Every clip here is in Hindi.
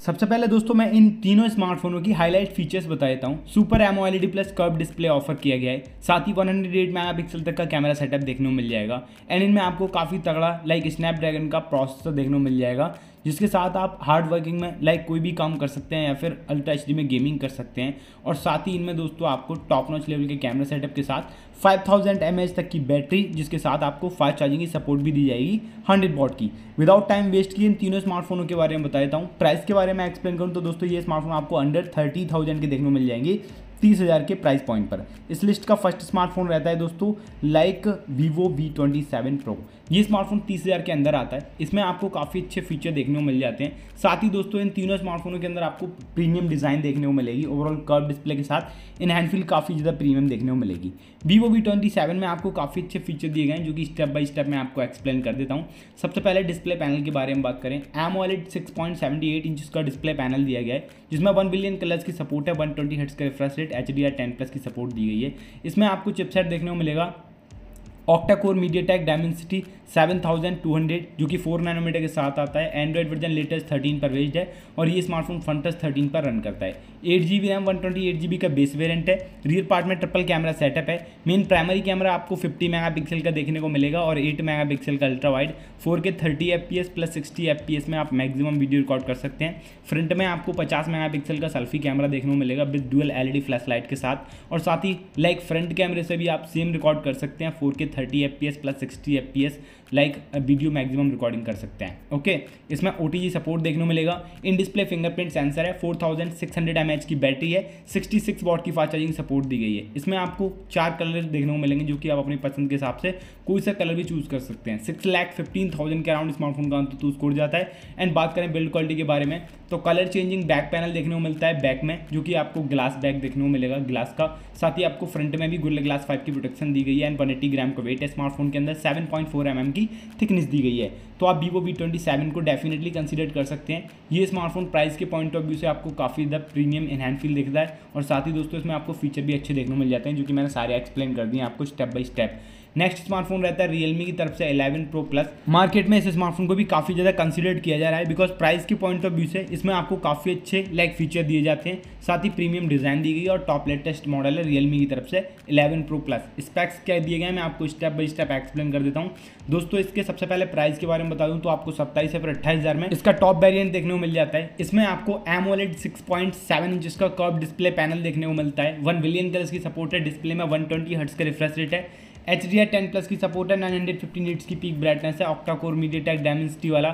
सबसे पहले दोस्तों मैं इन तीनों स्मार्टफोनों की हाईलाइट फीचर्स बता देता हूँ। Super AMOLED plus curve display offer किया गया है, साथ ही 108 मेगापिक्सल तक का कैमरा सेटअप देखने को मिल जाएगा। एंड इनमें आपको काफ़ी तगड़ा स्नैपड्रैगन का प्रोसेसर देखने को मिल जाएगा, जिसके साथ आप हार्ड वर्किंग में कोई भी काम कर सकते हैं या फिर अल्ट्रा एचडी में गेमिंग कर सकते हैं। और साथ ही इनमें दोस्तों आपको टॉप नॉच लेवल के कैमरा सेटअप के साथ 5000 mAh तक की बैटरी, जिसके साथ आपको फास्ट चार्जिंग की सपोर्ट भी दी जाएगी 100 वॉट की। विदाउट टाइम वेस्ट किए इन तीनों स्मार्टफोनों के बारे में बता देता हूँ। प्राइस के बारे में एक्सप्लेन करूँ तो दोस्तों ये स्मार्टफोन आपको अंडर 30,000 के देखने को मिल जाएंगे, 30,000 के प्राइस पॉइंट पर। इस लिस्ट का फर्स्ट स्मार्टफोन रहता है दोस्तों Vivo V27 Pro। ये स्मार्टफोन 30,000 के अंदर आता है। इसमें आपको काफ़ी अच्छे फीचर देखने को मिल जाते हैं। साथ ही दोस्तों इन तीनों स्मार्टफोनों के अंदर आपको प्रीमियम डिज़ाइन देखने को मिलेगी। ओवरऑल कर्व डिस्प्ले के साथ इन हैंड फील काफ़ी ज़्यादा प्रीमियम देखने को मिलेगी। Vivo V27 में आपको काफ़ी अच्छे फीचर दिए गए हैं, जो कि स्टेप बाय स्टेप मैं आपको एक्सप्लेन कर देता हूँ। सबसे पहले डिस्प्ले पैनल के बारे में बात करें। AMOLED 6.78 इंच का डिस्प्ले पैनल दिया गया है, जिसमें 1 बिलियन कलर्स की सपोर्ट है, 120 हर्ट्ज का रिफ्रेश रेट, HDR10+ की सपोर्ट दी गई है। इसमें आपको चिपसेट देखने को मिलेगा ऑक्टा कोर मीडियाटेक डायमेंसिटी 7200, जो कि 4 नैनोमीटर के साथ आता है। एंड्रॉइड वर्जन लेटेस्ट 13 पर बेस्ड है और ये स्मार्टफोन FunTouch 13 पर रन करता है। 8GB रैम 128GB का बेस वेरिएंट है। रियर पार्ट में ट्रिपल कैमरा सेटअप है। मेन प्राइमरी कैमरा आपको 50 मेगापिक्सल का देखने को मिलेगा और 8 मेगापिक्सल का ultra wide. 4K 30 FPS plus 60 FPS में आप मैक्सिमम वीडियो रिकॉर्ड कर सकते हैं। फ्रंट में आपको 50 मेगापिक्सल का सेल्फी कैमरा देखने को मिलेगा with dual LED flash light के साथ। और साथ ही फ्रंट कैमरे से भी आप सेम रिकॉर्ड कर सकते हैं, 4K 30 FPS plus 60 FPS video maximum recording कर सकते हैं। ओके, इसमें OTG सपोर्ट देखने को मिलेगा। इन डिस्प्ले फिंगरप्रिंट सेंसर है, 4600 mAh की बैटरी है, 66 वॉट की फास्ट चार्जिंग सपोर्ट दी गई है। इसमें आपको 4 कलर देखने को मिलेंगे, जो कि आप अपनी पसंद के हिसाब से कोई सा कलर भी चूज कर सकते हैं। 6,15,000 के अराउंड स्मार्टफोन का अंततः स्कोर जाता है। एंड बात करें बिल्ड क्वालिटी के बारे में, तो कलर चेंजिंग बैक पैनल देखने को मिलता है बैक में, जो कि आपको ग्लास बैक देखने को मिलेगा ग्लास का। साथ ही आपको फ्रंट में भी गोरिल्ला ग्लास 5 की प्रोटेक्शन दी गई है। एंड 180 ग्राम का वेट है स्मार्टफोन के अंदर, 7.4 mm की थिकनेस दी गई है। तो आप Vivo V27 को डेफिनेटली कंसीडर कर सकते हैं। ये स्मार्टफोन प्राइस के पॉइंट ऑफ व्यू से आपको काफ़ी ज़्यादा प्रीमियम इन हैंड फील दिखता है। और साथ ही दोस्तों इसमें आपको फीचर भी अच्छे देखने को मिल जाते हैं, जो कि मैंने सारे एक्सप्लेन कर दिए आपको step by step. Next smartphone रहता है Realme की तरफ से 11 Pro Plus। मार्केट में इस स्मार्टफोन को भी काफ़ी ज़्यादा कंसीडर किया जा रहा है, बिकॉज प्राइस के पॉइंट ऑफ व्यू से इसमें आपको काफ़ी अच्छे फीचर दिए जाते हैं। साथ ही प्रीमियम डिज़ाइन दी गई है और टॉप लेटेस्ट मॉडल है Realme की तरफ से 11 Pro Plus। स्पेक्स क्या दिए गए हैं मैं आपको स्टेप बाय स्टेप एक्सप्लेन कर देता हूँ। दोस्तों इसके सबसे पहले प्राइस के बारे में बता दूँ तो आपको 27 या फिर 28,000 में इसका टॉप वेरिएंट देखने को मिल जाता है। इसमें आपको AMOLED 6.7 इंच का कर्व डिस्प्ले पैनल देखने को मिलता है। 1 बिलियन कलर्स की सपोर्ट है। डिस्प्ले में 120 हर्ट्ज का रिफ्रेश रेट है। HDR10+ की सपोर्ट है। 950 निट्स की पीक ब्राइटनेस है। ऑक्टा कोर मीडियाटेक डायमेंसिटी वाला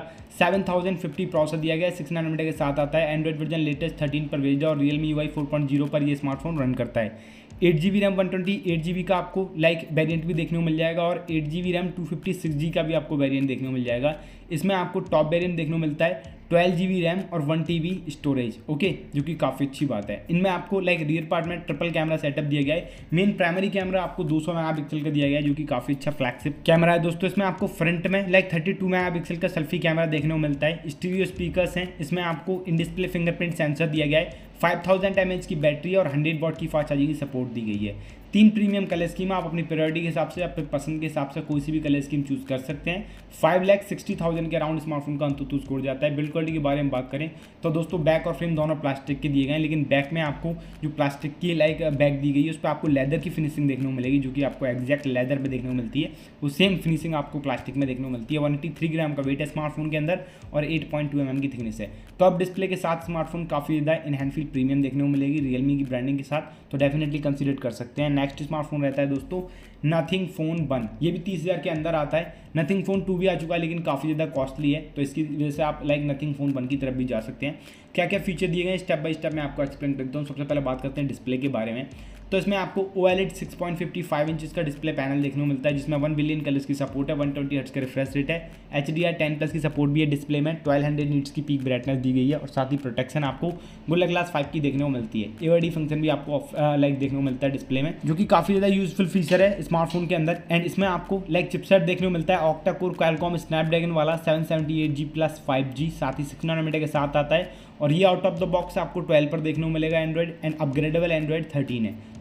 7050 प्रोसेसर दिया गया है, 6 नैनोमीटर के साथ आता है। एंड्रॉइड वर्जन लेटेस्ट 13 पर बेस्ड है और Realme UI 4.0 पर ये स्मार्टफोन रन करता है। 8GB रैम 128GB का आपको वेरिएंट भी देखने को मिल जाएगा और 8GB रैम 256GB का भी आपको वेरिएंट देखने को मिल जाएगा। इसमें आपको टॉप वेरिएंट देखने को मिलता है 12GB रैम और 1TB स्टोरेज, ओके, जो कि काफ़ी अच्छी बात है। इनमें आपको रियर पार्ट में ट्रिपल कैमरा सेटअप दिया गया है। मेन प्राइमरी कैमरा आपको 200 मेगापिक्सल का दिया गया है, जो कि काफ़ी अच्छा फ्लैगशिप कैमरा है दोस्तों। इसमें आपको फ्रंट में 32 मेगापिक्सल का सेल्फी कैमरा देखने को मिलता है। स्टीरियो स्पीकर्स हैं। इसमें आपको इन डिस्प्ले फिंगरप्रिंट सेंसर दिया गया है। 5000 mAh की बैटरी और 100 वॉट की फास्ट चार्जिंग की सपोर्ट दी गई है। 3 प्रीमियम कलर स्कीम आप अपनी प्रायोरिटी के हिसाब से, अपनी पसंद के हिसाब से कोई सी भी कलर स्कीम चूज कर सकते हैं। 5,60,000 के अराउंड स्मार्टफोन का अंततः स्कोर जाता है। बिल्ड क्वालिटी के बारे में बात करें तो दोस्तों बैक और फ्रेम दोनों प्लास्टिक के दिए गए हैं, लेकिन बैक में आपको जो प्लास्टिक की बैक दी गई है उस पर आपको लेदर की फिनिशिंग देखने को मिलेगी, जो कि आपको एग्जैक्ट लेदर पे देखने को मिलती है। वो सेम फिनिशिंग आपको प्लास्टिक में देखने को मिलती है। 183 ग्राम का वेट है स्मार्टफोन के अंदर और 8.2 mm की थिकनेस है। टॉप डिस्प्ले के साथ स्मार्टफोन काफ़ी ज़्यादा इन हैंड फील प्रीमियम देखने को मिलेगी Realme की ब्रांडिंग के साथ, तो डेफिनेटली कंसीडर कर सकते हैं। नेक्स्ट स्मार्टफोन रहता है दोस्तों Nothing Phone 1। ये भी 30,000 के अंदर आता है। Nothing Phone 2 भी आ चुका है, लेकिन काफ़ी ज़्यादा कॉस्टली है, तो इसकी वजह से आप Nothing Phone 1 की तरफ भी जा सकते हैं। क्या क्या फीचर दिए गए हैं स्टेप बाय स्टेप मैं आपको एक्सप्लेन करता हूँ। सबसे पहले बात करते हैं डिस्प्ले के बारे में। तो इसमें आपको OLED 6.55 इंच का डिस्प्ले पैनल देखने को मिलता है, जिसमें 1 बिलियन कलर्स की सपोर्ट है। 120 हर्ट्ज का रिफ्रेश रेट है। HDR10+ की सपोर्ट भी है डिस्प्ले में। 1200 निट्स की पीक ब्राइटनेस दी गई है और साथ ही प्रोटेक्शन आपको गोरिल्ला ग्लास 5 की देखने को मिलती है। AOD फंक्शन भी आपको देखने को मिलता है डिस्प्ले में, जो कि काफ़ी ज़्यादा यूजफुल फीचर है स्मार्टफोन के अंदर। एंड इसमें आपको चिपसेट देखने को मिलता है ऑक्टा कोर क्वालकॉम स्नैपड्रैगन वाला 778G प्लस 5G, साथ ही 6 नैनोमीटर के साथ आता है। और ये आउट ऑफ द बॉक्स आपको 12 पर देखने को मिलेगा एंड्रॉइड, एंड अपग्रेडेबल एंड्रॉइड 13 है,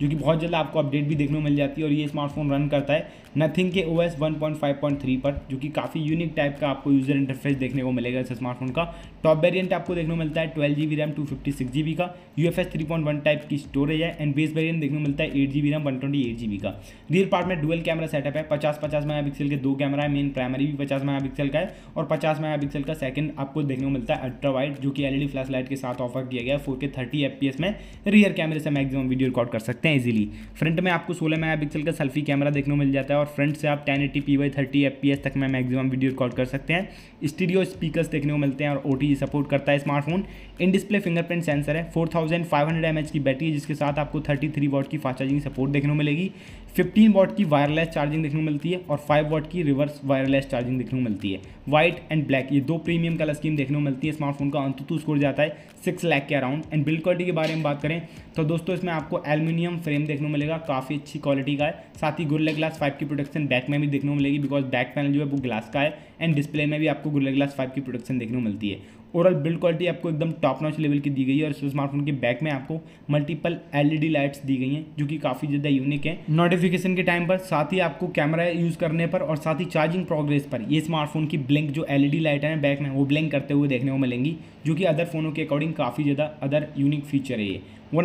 जो कि बहुत जल्द आपको अपडेट भी देखने को मिल जाती है। और ये स्मार्टफोन रन करता है नथिंग के OS 1.5.3 पर, जो कि काफ़ी यूनिक टाइप का आपको यूजर इंटरफेस देखने को मिलेगा इस स्मार्टफोन का। टॉप वेरिएंट आपको देखने को मिलता है 12GB रैम 256GB का, UFS 3.1 टाइप की स्टोरेज है, एंड बेस वेरिएंट देखने को मिलता है 8GB रैम 128GB का। रियर पार्ट में डुअल कैमरा सेटअप है, 50 मेगापिक्सल के 2 कैमरा है, मेन प्राइमरी भी 50 मेगापिक्सल का है और 50 मेगापिक्सल का सेकंड आपको देखने को मिलता है अल्ट्रा वाइड, जो कि LED फ्लैश लाइट के साथ ऑफर किया गया है। 4K 30 FPS में रियर कैमरे से मैक्सिमम वीडियो रिकॉर्ड कर सकते हैं इजीली। फ्रंट में आपको 16 मेगापिक्सल का सेल्फी कैमरा देखने को मिल जाता है और फ्रंट से आप 1080p 30 FPS तक में मैक्सिमम वीडियो रिकॉर्ड कर सकते हैं। स्टीरियो स्पीकर्स देखने को मिलते हैं और OTG सपोर्ट करता है smartphone. In display fingerprint sensor है, 4500 mAh की बैटरी है, जिसके साथ आपको 33 वॉट की फास्ट चार्जिंग सपोर्ट देखने को मिलेगी। 15 वॉट की वायरलेस चार्जिंग देखने को मिलती है और 5 वॉट की रिवर्स वायरलेस चार्जिंग देखने को मिलती है। व्हाइट एंड ब्लैक ये 2 प्रीमियम कलर स्कीम देखने को मिलती है। स्मार्टफोन का अंतुतु स्कोर जाता है 6 लाख के अराउंड। एंड बिल्ड क्वालिटी के बारे में बात करें तो दोस्तों इसमें आपको एल्यूमिनियम फ्रेम देखने को मिलेगा, काफ़ी अच्छी क्वालिटी का है। साथ ही गोरिल्ला ग्लास 5 की प्रोटेक्शन बैक में भी देखने को मिलेगी, बिकॉज बैक पैनल जो है वो ग्लास का है। एंड डिस्प्ले में भी आपको गोरिल्ला ग्लास 5 की प्रोटेक्शन देखने को मिलती है। ओवरऑल बिल्ड क्वालिटी आपको एकदम टॉप नॉच लेवल की दी गई है और इस स्मार्टफोन के बैक में आपको मल्टीपल LED लाइट्स दी गई हैं, जो कि काफ़ी ज़्यादा यूनिक है नोटिफिकेशन के टाइम पर। साथ ही आपको कैमरा यूज़ करने पर और साथ ही चार्जिंग प्रोग्रेस पर ये स्मार्टफोन की ब्लिंक जो LED लाइट है बैक में वो ब्लिंक करते हुए देखने को मिलेंगी, जो कि अदर फोनों के अकॉर्डिंग काफ़ी ज़्यादा अदर यूनिक फीचर है ये।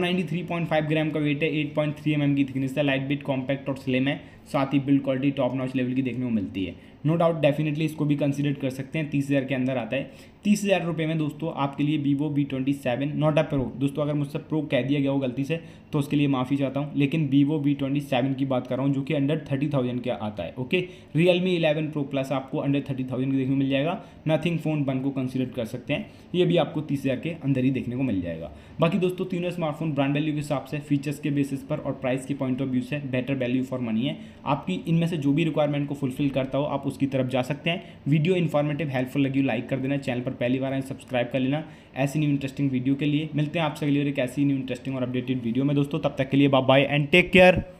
193.5 ग्राम का वेट है, 8.3 mm की थिकनेस है, लाइट वेट कॉम्पैक्ट और स्लिम है। साथ ही build quality top notch level की देखने को मिलती है। नो डाउट डेफिनेटली इसको भी कंसीडर कर सकते हैं। 30,000 के अंदर आता है। 30,000 रुपये में दोस्तों आपके लिए Vivo V27 not a pro, दोस्तों अगर मुझसे प्रो कह दिया गया हो गलती से तो उसके लिए माफ़ी चाहता हूँ, लेकिन Vivo V27 की बात कर रहा हूँ, जो कि अंडर 30,000 के आता है। ओके, Realme 11 Pro Plus आपको अंडर 30,000 के देखने को मिल जाएगा। नथिंग फोन 1 को कंसीडर कर सकते हैं, ये भी आपको 30,000 के अंदर ही देखने को मिल जाएगा। बाकी दोस्तों तीनों स्मार्टफोन ब्रांड वैल्यू के हिसाब से, फीचर्स के बेसिस पर और प्राइस के पॉइंट ऑफ व्यू से बेटर वैल्यू फॉर मनी है। आपकी इनमें से जो भी रिक्वायरमेंट को फुलफिल करता हो आप उसकी तरफ जा सकते हैं। वीडियो इन्फॉर्मेटिव हेल्पफुल लगी लाइक कर देना, चैनल पर पहली बार आए सब्सक्राइब कर लेना ऐसी न्यू इंटरेस्टिंग वीडियो के लिए। मिलते हैं आपसे अगली बार एक ऐसी न्यू इंटरेस्टिंग और अपडेटेड वीडियो में दोस्तों, तब तक के लिए bye bye and take care.